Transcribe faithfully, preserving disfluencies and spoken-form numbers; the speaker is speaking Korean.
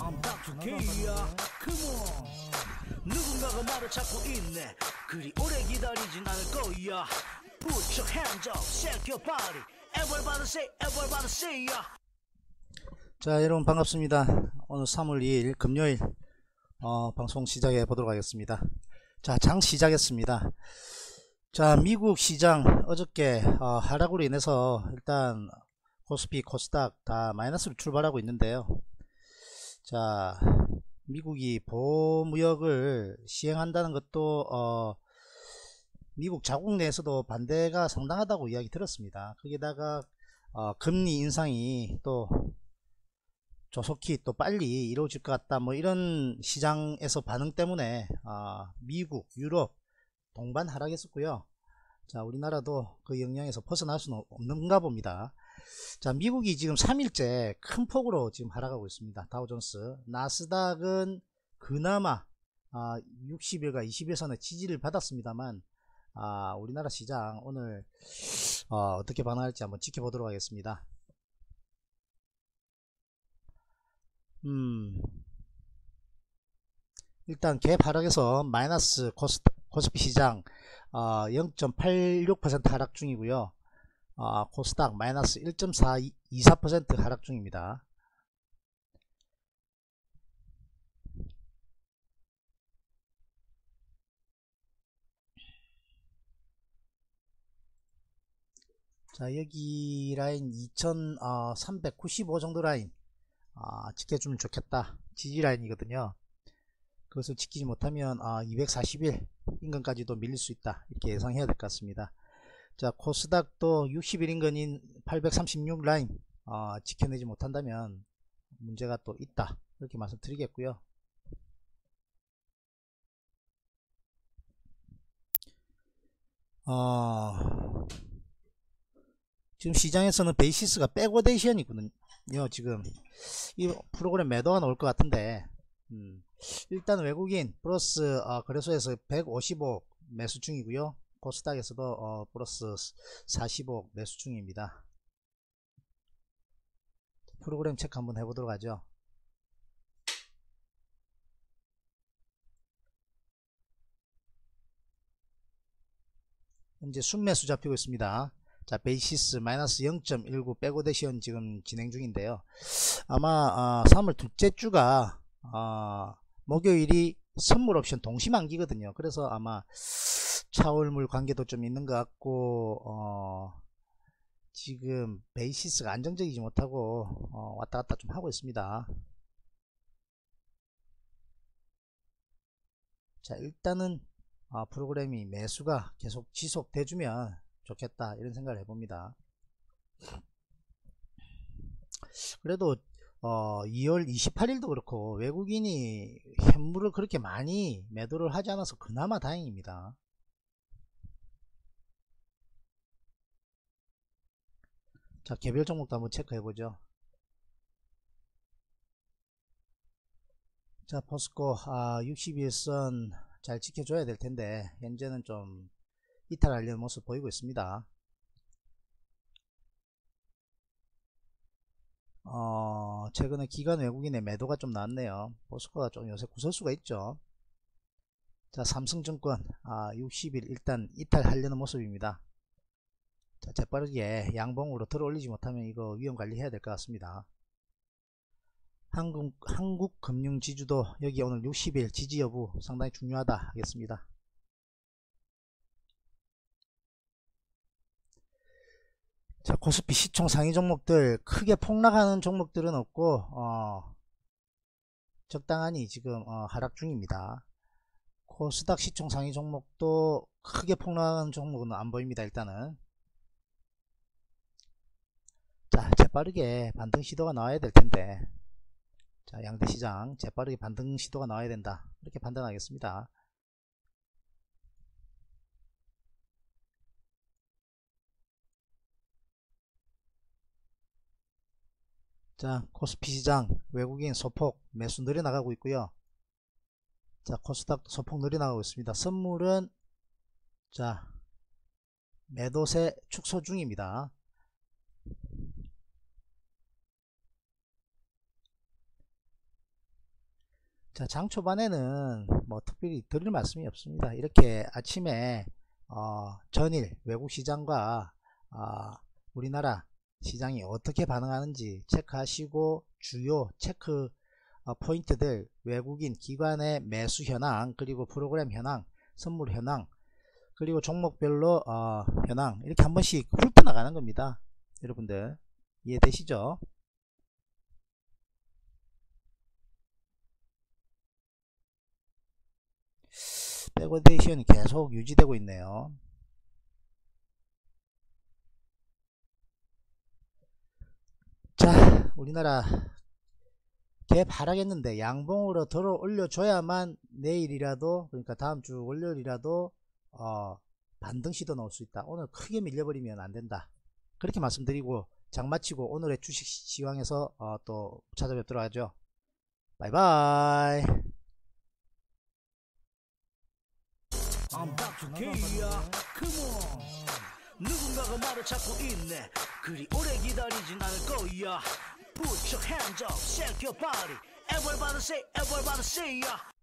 I'm Doctor K야. Come on. 누군가가 나를 찾고 있네. 그리 오래 기다리진 않을 거야. Put your hands up, shake your body. Everybody say, everybody say ya. 자, 여러분 반갑습니다. 오늘 삼월 이일 금요일 어, 방송 시작해 보도록 하겠습니다. 자, 장 시작했습니다. 자, 미국 시장 어저께 어, 하락으로 인해서 일단 코스피, 코스닥 다 마이너스로 출발하고 있는데요. 자, 미국이 보호무역을 시행한다는 것도 어, 미국 자국 내에서도 반대가 상당하다고 이야기 들었습니다. 거기다가 어, 금리 인상이 또 조속히 또 빨리 이루어질 것 같다, 뭐 이런 시장에서 반응 때문에 어, 미국, 유럽 동반 하락했었고요. 자, 우리나라도 그 영향에서 벗어날 수는 없는가 봅니다. 자, 미국이 지금 삼 일째 큰 폭으로 지금 하락하고 있습니다. 다우존스, 나스닥은 그나마 아, 육십 일과 이십 일선의 지지를 받았습니다만 아, 우리나라 시장 오늘 어, 어떻게 반응할지 한번 지켜보도록 하겠습니다. 음, 일단 갭 하락에서 마이너스 코스, 코스피 시장 어, 영 점 팔육 퍼센트 하락 중이고요. 어, 코스닥 마이너스 일 점 사이사 퍼센트 하락 중입니다. 자, 여기 라인 이천삼백구십오 정도 라인 아, 지켜주면 좋겠다. 지지 라인이거든요. 그것을 지키지 못하면 아, 이백사십일 인근까지도 밀릴 수 있다, 이렇게 예상해야 될 것 같습니다. 자, 코스닥도 육십 일 인근인 팔백삼십육 라인 아, 지켜내지 못한다면 문제가 또 있다, 이렇게 말씀드리겠고요. 어, 지금 시장에서는 베이시스가 백오데이션이거든요. 지금 이 프로그램 매도가 나올 것 같은데 음, 일단 외국인 플러스 어, 거래소에서 백오십억 매수 중이고요. 코스닥에서도 어, 플러스 사십억 매수 중입니다. 프로그램 체크 한번 해보도록 하죠. 현재 순매수 잡히고 있습니다. 자, 베이시스 마이너스 영 점 일구 백오데이션 지금 진행 중인데요. 아마 어, 삼월 둘째 주가 어, 목요일이 선물 옵션 동시만기거든요. 그래서 아마 차월물 관계도 좀 있는 것 같고 어, 지금 베이시스가 안정적이지 못하고 어, 왔다갔다 좀 하고 있습니다. 자, 일단은 어, 프로그램이 매수가 계속 지속돼주면 좋겠다, 이런 생각을 해봅니다. 그래도 어, 이월 이십팔일도 그렇고 외국인이 현물을 그렇게 많이 매도를 하지 않아서 그나마 다행입니다. 자, 개별 종목도 한번 체크해 보죠. 자, 포스코 아, 육십 일선 잘 지켜줘야 될 텐데 현재는 좀 이탈하려는 모습 보이고 있습니다. 어, 최근에 기관 외국인의 매도가 좀 나왔네요. 포스코가 좀 요새 구설수가 있죠. 자, 삼성증권 아, 육십 일 일단 이탈하려는 모습입니다. 자, 재빠르게 양봉으로 들어 올리지 못하면 이거 위험 관리해야 될 것 같습니다. 한국, 한국금융지주도 여기 오늘 육십 일 지지 여부 상당히 중요하다 하겠습니다. 자, 코스피 시총 상위 종목들 크게 폭락하는 종목들은 없고 어, 적당하니 지금 어, 하락 중입니다. 코스닥 시총 상위 종목도 크게 폭락하는 종목은 안 보입니다. 일단은 자, 재빠르게 반등 시도가 나와야 될 텐데, 자, 양대 시장 재빠르게 반등 시도가 나와야 된다, 이렇게 판단하겠습니다. 자, 코스피 시장 외국인 소폭 매수 늘어나가고 있고요. 자, 코스닥도 소폭 늘어나가고 있습니다. 선물은 자, 매도세 축소 중입니다. 자, 장 초반에는 뭐 특별히 드릴 말씀이 없습니다. 이렇게 아침에 어, 전일 외국 시장과 어, 우리나라 시장이 어떻게 반응하는지 체크하시고 주요 체크 어, 포인트들, 외국인 기관의 매수 현황, 그리고 프로그램 현황, 선물 현황, 그리고 종목별로 어, 현황, 이렇게 한 번씩 훑어나가는 겁니다. 여러분들 이해되시죠? 백워데이션이 계속 유지되고 있네요. 자, 우리나라 갭 하락했는데 양봉으로 들어 올려줘야만 내일이라도, 그러니까 다음주 월요일이라도 어, 반등 시도 넣을 수 있다. 오늘 크게 밀려버리면 안된다. 그렇게 말씀드리고 장 마치고 오늘의 주식 시황에서 어, 또 찾아뵙도록 하죠. 바이바이. I'm back to K야. Come on. 누군가가 나를 찾고 있네. 그리 오래 기다리진 않을 거야. Put your hands up, shake your body. Everybody say, everybody say, yeah.